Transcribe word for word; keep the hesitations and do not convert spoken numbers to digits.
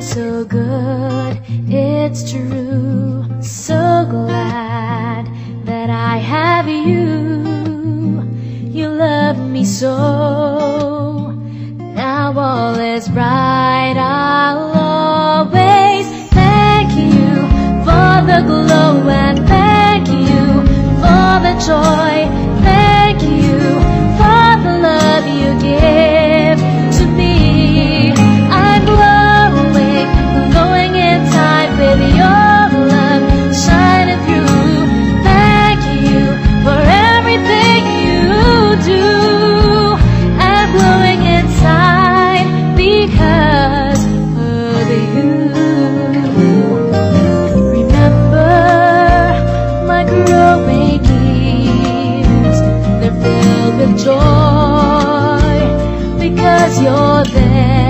feels so good, it's true. So glad that I have you. You love me so. Now all is bright. I'll always thank you for the glow, and thank you for the joy. Thank you for the love you give to me. I'm glowing, glowing inside with your love shining through. Thank you for everything you do. I'm glowing inside because of you. Remember my growing years, they're filled with joy because you're there.